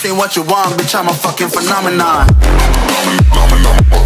this ain't what you want, bitch, I'm a fucking phenomenon.